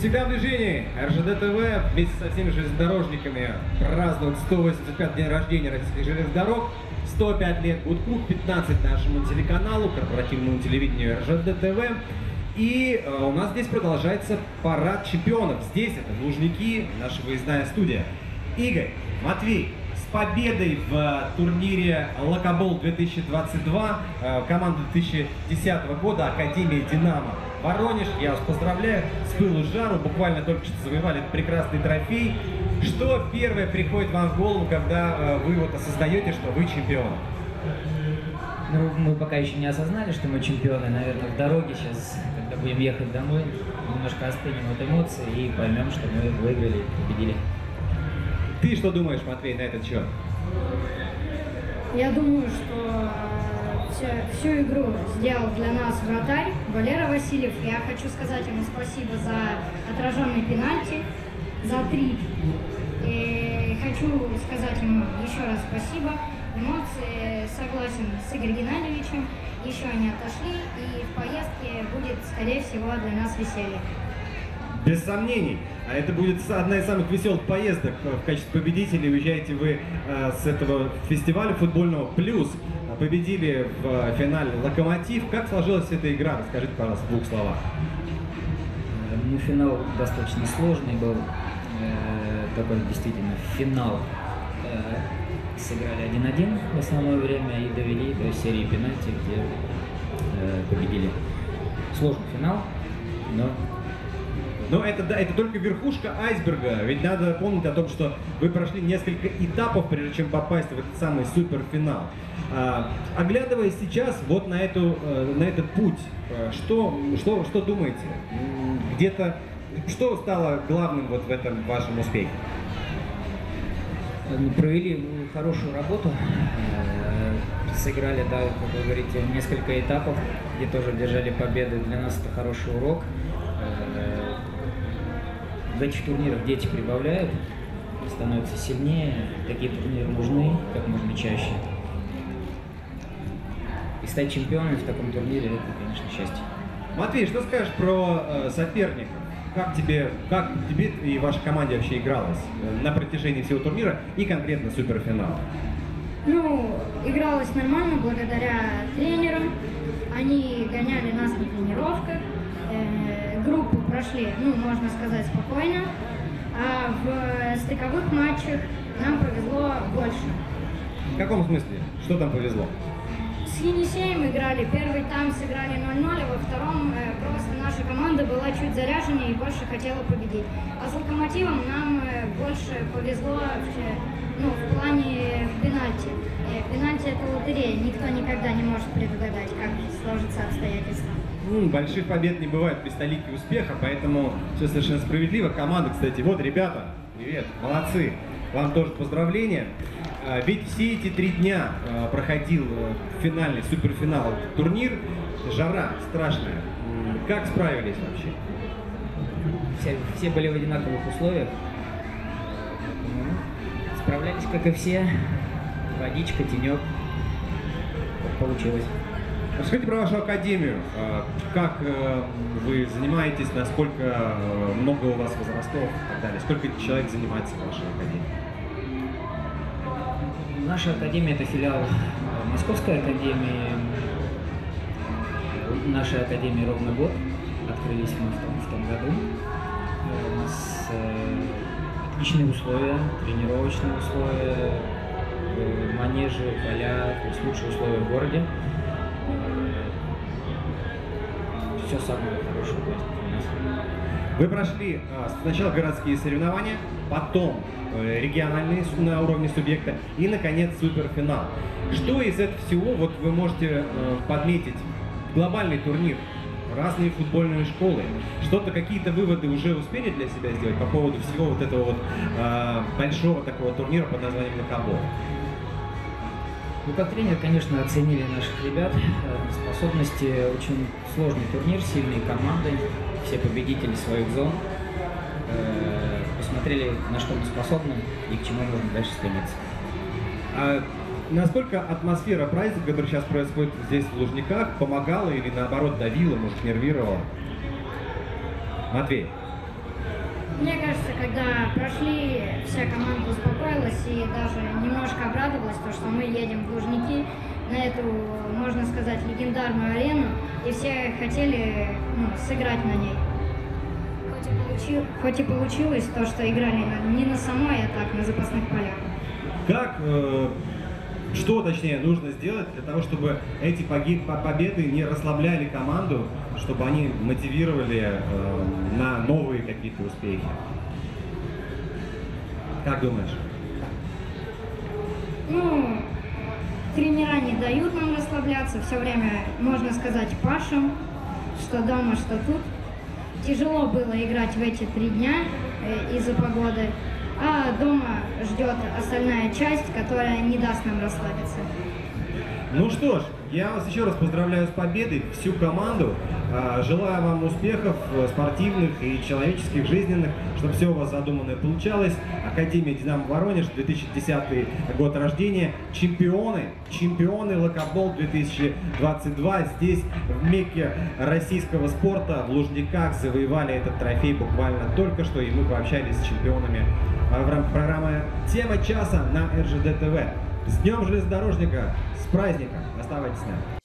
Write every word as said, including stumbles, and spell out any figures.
Всегда в движении. эр жэ дэ тэ вэ вместе со всеми железнодорожниками празднует сто восемьдесят пятый день рождения российских железных дорог. сто пять лет Гудку, пятнадцать нашему телеканалу, корпоративному телевидению эр жэ дэ тэ вэ. И э, у нас здесь продолжается парад чемпионов. Здесь это Лужники, наша выездная студия. Игорь, Матвей, с победой в э, турнире Локобол две тысячи двадцать два, э, команда две тысячи десятого года, Академия Динамо Воронеж. Я вас поздравляю, с пылу с жару, буквально только что завоевали этот прекрасный трофей. Что первое приходит вам в голову, когда э, вы вот осознаете, что вы чемпион? Ну, мы пока еще не осознали, что мы чемпионы. Наверное, в дороге сейчас, когда будем ехать домой, немножко остынем от эмоций и поймем, что мы выиграли, победили. Ты что думаешь, Матвей, на этот счет? Я думаю, что всю, всю игру сделал для нас вратарь Валера Васильев. Я хочу сказать ему спасибо за отраженный пенальти, за три. И хочу сказать ему еще раз спасибо. Эмоции, согласен с Игорем Геннадьевичем, еще они отошли, и в поездке будет, скорее всего, для нас веселье. Без сомнений. А это будет одна из самых веселых поездок. В качестве победителей уезжаете вы э, с этого фестиваля футбольного. Плюс победили в финале Локомотив. Как сложилась эта игра? Расскажите, пожалуйста, в двух словах. Ну, финал достаточно сложный был. Э, такой действительно финал. Э, сыграли один-один в основное время и довели до серии пенальти, где э, победили. Сложный финал, но... Но это, да, это только верхушка айсберга, ведь надо помнить о том, что вы прошли несколько этапов, прежде чем попасть в этот самый суперфинал. А, оглядываясь сейчас вот на, эту, на этот путь, что, что, что думаете? Где-то, что стало главным вот в этом вашем успехе? Провели хорошую работу, сыграли, да, как вы говорите, несколько этапов, где тоже держали победы. Для нас это хороший урок. В этих турнирах дети прибавляют, становятся сильнее. Такие турниры нужны как можно чаще. И стать чемпионом в таком турнире — это, конечно, счастье. Матвей, что скажешь про э, соперников? Как тебе, как тебе и вашей команде вообще игралось на протяжении всего турнира и конкретно суперфинала? Ну, игралось нормально благодаря тренерам. Они гоняли нас на тренировках. Э, группу прошли, ну, можно сказать, спокойно. А в стыковых матчах нам повезло больше. В каком смысле? Что там повезло? С Енисеем играли, первый там сыграли ноль ноль, а во втором э, просто наша команда была чуть заряженнее и больше хотела победить. А с Локомотивом нам э, больше повезло вообще, ну, в плане пенальти. Э, пенальти — это лотерея, никто никогда не может предугадать, как сложатся обстоятельства. Ну, больших побед не бывает при столике успеха, поэтому все совершенно справедливо. Команда, кстати, вот, ребята, привет, молодцы, вам тоже поздравления. Ведь все эти три дня проходил финальный, суперфинал турнир, жара страшная. Как справились вообще? Все, все были в одинаковых условиях. Справлялись, как и все. Водичка, тенек. Получилось. Расскажите про вашу академию. Как вы занимаетесь, насколько много у вас возрастов и так далее? Сколько человек занимается в вашей академии? Наша академия — это филиал Московской академии. Нашей академии ровно год. Открылись мы в том, в том году. У нас э, отличные условия, тренировочные условия, э, манежи, поля, то есть лучшие условия в городе. Э, все самое хорошее у нас. Вы прошли сначала городские соревнования, потом региональные на уровне субъекта и, наконец, суперфинал. Что из этого всего вот вы можете подметить? Глобальный турнир, разные футбольные школы. Что-то, какие-то выводы уже успели для себя сделать по поводу всего вот этого вот э, большого такого турнира под названием Локобол? Ну, как тренер, конечно, оценили наших ребят, способности. Очень сложный турнир, сильные команды, все победители своих зон. Посмотрели, на что мы способны и к чему можно дальше стремиться. А насколько атмосфера праздника, который сейчас происходит здесь в Лужниках, помогала или наоборот давила, может, нервировала? Матвей? Мне кажется, когда прошли, вся команда успокоилась и даже немножко обрадовалась, то, что мы едем в Лужники, на эту, можно сказать, легендарную арену, и все хотели ну, сыграть на ней. Хоть и, получил, хоть и получилось то, что играли не на самой, а так, на запасных полях. Как, э, что точнее нужно сделать для того, чтобы эти погиб, победы не расслабляли команду, чтобы они мотивировали э, на новые какие-то успехи? Как думаешь? Ну, тренера не дают нам расслабляться, все время, можно сказать, пашем, что дома, что тут. Тяжело было играть в эти три дня э, из-за погоды, а дома ждет остальная часть, которая не даст нам расслабиться. Ну что ж, я вас еще раз поздравляю с победой, всю команду. Желаю вам успехов спортивных и человеческих, жизненных, чтобы все у вас задуманное получалось. Академия «Динамо Воронеж», две тысячи десятый год рождения, чемпионы, чемпионы Локобол две тысячи двадцать два. Здесь, в Мекке российского спорта, в Лужниках, завоевали этот трофей буквально только что, и мы пообщались с чемпионами в рамках программы «Тема часа» на эр жэ дэ тэ вэ. С Днем железнодорожника, с праздником! Оставайтесь с нами!